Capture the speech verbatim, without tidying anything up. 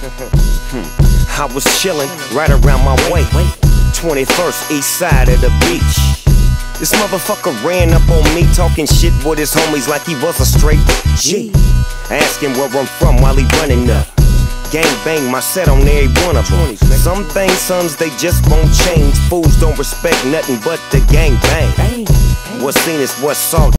I was chillin' right around my way, twenty-first east side of the beach. This motherfucker ran up on me talking shit with his homies like he was a straight G. Asking where I'm from while he running up. Gang bang my set on every one of them. Some things, sons, they just won't change. Fools don't respect nothing but the gang bang. What's seen is what's saw.